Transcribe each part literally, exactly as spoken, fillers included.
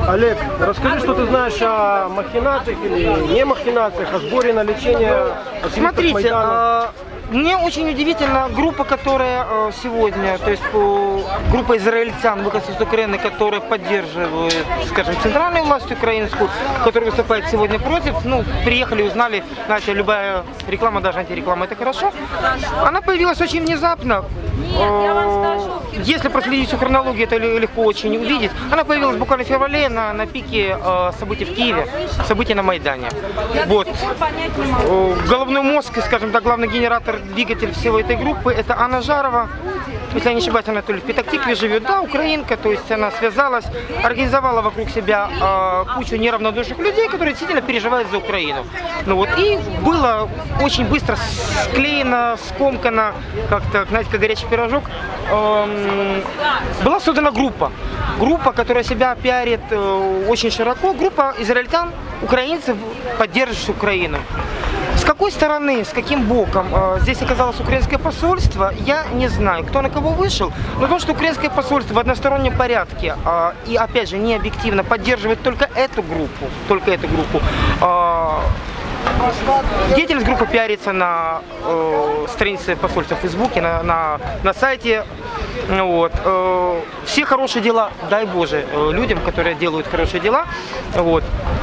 Олег, расскажи, что ты знаешь о махинациях или не махинациях, о сборе на лечение. Смотрите, э, мне очень удивительна группа, которая э, сегодня, то есть э, группа израильтян, выходцев из Украины, которые поддерживают, скажем, центральную власть украинскую, которая выступает сегодня против. Ну, приехали, узнали, знаете, любая реклама, даже антиреклама, это хорошо. Она появилась очень внезапно. Если проследить всю хронологию, это легко очень увидеть. Она появилась буквально в феврале на, на пике э, событий в Киеве, событий на Майдане. Вот. Э, головной мозг, скажем так, главный генератор, двигатель всего этой группы – это Анна Жарова. Если я не ошибаюсь, она то ли в Петахтикве живет, да, украинка, то есть она связалась, организовала вокруг себя э, кучу неравнодушных людей, которые действительно переживают за Украину. Ну вот, и было очень быстро склеено, скомкано, как-то, знаете, как горячий пирожок. Э, была создана группа, группа, которая себя пиарит э, очень широко, группа израильтян, украинцев, поддерживающих Украину. С какой стороны, с каким боком э, здесь оказалось украинское посольство, я не знаю, кто на кого вышел, но то, что украинское посольство в одностороннем порядке э, и, опять же, не объективно поддерживает только эту группу, только эту группу, э, деятельность группы пиарится на э, странице посольства в Фейсбуке, на, на, на сайте. Вот. Э, все хорошие дела, дай Боже, э, людям, которые делают хорошие дела. Вот.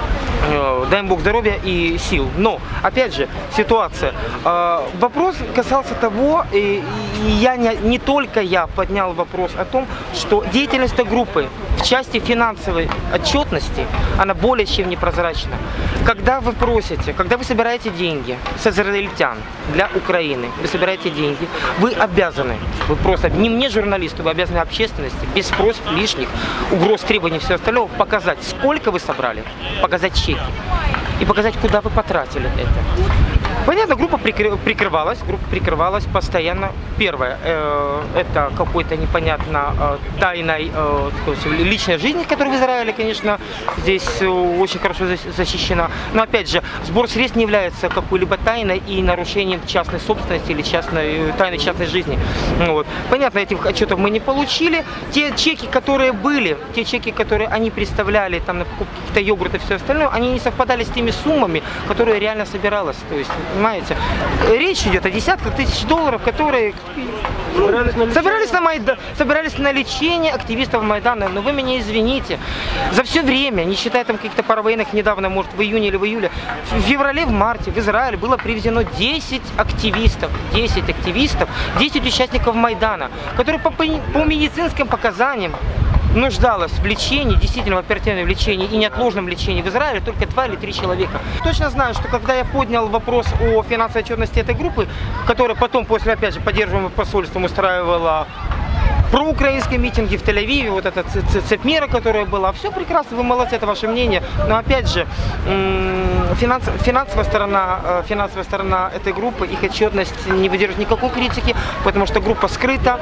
Дай им Бог здоровья и сил. Но, опять же, ситуация. Вопрос касался того, и я не, не только я поднял вопрос о том, что деятельность этой группы в части финансовой отчетности, она более чем непрозрачна. Когда вы просите, когда вы собираете деньги с израильтян для Украины, вы собираете деньги, вы обязаны, вы просто, не мне, журналисту, вы обязаны общественности, без просьб лишних, угроз, требований и всего остального, показать, сколько вы собрали, показать чеки и показать, куда вы потратили это. Понятно, группа прикрывалась, группа прикрывалась постоянно. Первое, э, это какой-то непонятно э, тайной э, личной жизни, которая в Израиле, конечно, здесь э, очень хорошо защищена. Но опять же, сбор средств не является какой-либо тайной и нарушением частной собственности или частной, тайной частной жизни. Вот. Понятно, этих отчетов мы не получили. Те чеки, которые были, те чеки, которые они представляли там, на покупку каких-то йогуртов и все остальное, они не совпадали с теми суммами, которые реально собиралось. То есть, понимаете, речь идет о десятках тысяч долларов, которые собирались на, собирались на, Майдан, собирались на лечение активистов Майдана. Но вы меня извините, за все время, не считая там каких-то паровоенных недавно, может в июне или в июле, в феврале, в марте в Израиль было привезено десять активистов, десять активистов, десять участников Майдана, которые по, по медицинским показаниям нуждалась в лечении, действительно в оперативном лечении и неотложном лечении в Израиле только два или три человека. Точно знаю, что когда я поднял вопрос о финансовой отчетности этой группы, которая потом, после, опять же, поддерживаемого посольством устраивала проукраинские митинги в Тель-Авиве, вот эта цепь мира, которая была, все прекрасно, вы молодцы, это ваше мнение, но опять же, финанс, финансовая сторона, финансовая сторона этой группы, их отчетность не выдержит никакой критики, потому что группа скрыта,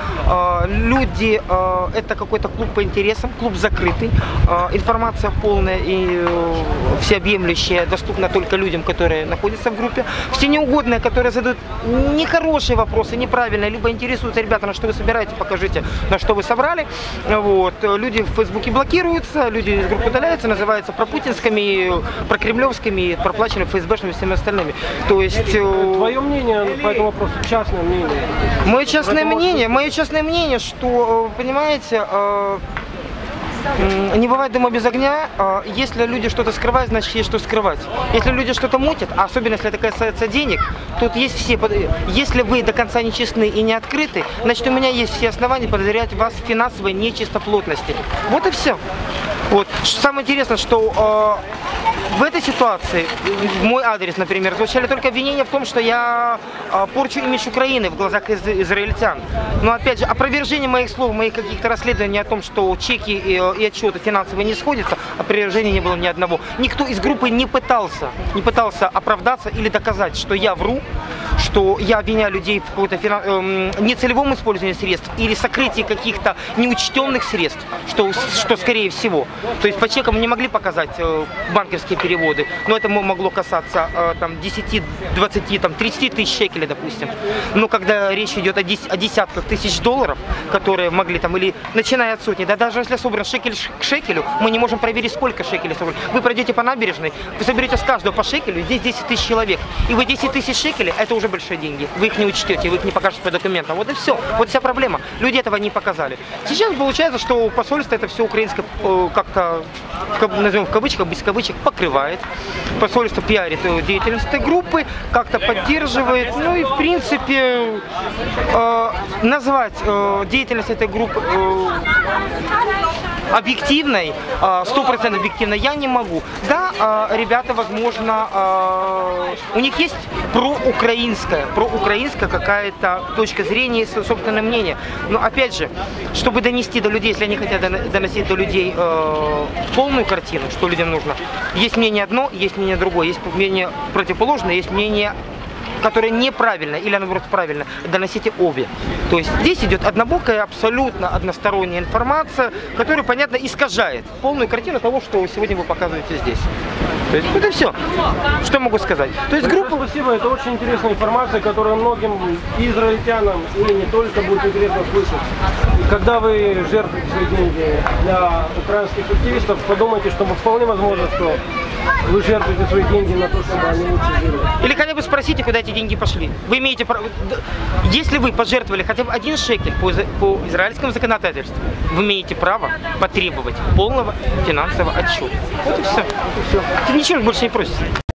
люди, это какой-то клуб по интересам, клуб закрытый, информация полная и всеобъемлющая, доступна только людям, которые находятся в группе, все неугодные, которые задают нехорошие вопросы, неправильные, либо интересуются, ребята, на что вы собираете, покажите, на что вы собрали. Вот. Люди в Фейсбуке блокируются, люди из группы удаляются, называются пропутинскими, прокремлевскими, проплаченными ФСБшными и всеми остальными. То есть... Твое мнение по этому вопросу, частное мнение? Мое частное мнение, мое частное мнение, что, понимаете, не бывает дыма без огня. Если люди что-то скрывают, значит есть что скрывать. Если люди что-то мутят, а особенно если это касается денег, тут есть все. Если вы до конца не честны и не открыты, значит у меня есть все основания подозревать вас в финансовой нечистоплотности. Вот и все. Вот. Самое интересное, что э, в этой ситуации, в мой адрес, например, звучали только обвинения в том, что я э, порчу имидж Украины в глазах из израильтян. Но опять же, опровержение моих слов, моих каких-то расследований о том, что чеки и, и отчеты финансовые не сходятся, опровержения не было ни одного. Никто из группы не пытался, не пытался оправдаться или доказать, что я вру, что я обвиняю людей в каком-то финан... эм, нецелевом использовании средств или сокрытии каких-то неучтенных средств, что, что скорее всего. То есть по чекам не могли показать э, банковские переводы, но это могло касаться э, там, десяти, двадцати, там, тридцати тысяч шекелей, допустим. Но когда речь идет о, дес... о десятках тысяч долларов, которые могли там, или начиная от сотни, да даже если собран шекель к шекелю, мы не можем проверить, сколько шекелей собрано. Вы пройдете по набережной, вы соберете с каждого по шекелю, здесь десять тысяч человек, и вы десять тысяч шекелей, это уже большие деньги. Вы их не учтете, вы их не покажете по документам. Вот и все. Вот вся проблема. Люди этого не показали. Сейчас получается, что посольство это все украинское э, как-то, назовем в кавычках, без кавычек, покрывает. Посольство пиарит деятельность этой группы, как-то поддерживает. Ну и в принципе э, назвать э, деятельность этой группы э, объективной, сто процентов объективной я не могу. Да, ребята, возможно, у них есть проукраинская, проукраинская какая-то точка зрения, собственное мнение. Но опять же, чтобы донести до людей, если они хотят доносить до людей полную картину, что людям нужно, есть мнение одно, есть мнение другое, есть мнение противоположное, есть мнение, которое неправильно или наоборот правильно, доносите обе. То есть здесь идет однобокая, абсолютно односторонняя информация, которая, понятно, искажает полную картину того, что сегодня вы показываете здесь. То есть это все, что могу сказать. То есть группа... Спасибо, это очень интересная информация, которая многим израильтянам и не только будет интересно слышать. Когда вы жертвуете свои деньги для украинских активистов, подумайте, что вполне возможно, что вы жертвуете свои деньги на то, чтобы они лучше жили. Или хотя бы спросите, куда эти деньги пошли. Вы имеете право... Если вы пожертвовали хотя бы один шекель по, по израильскому законодательству, вы имеете право потребовать полного финансового отчета. Вот и все. Вот и все. Ничего больше не просите.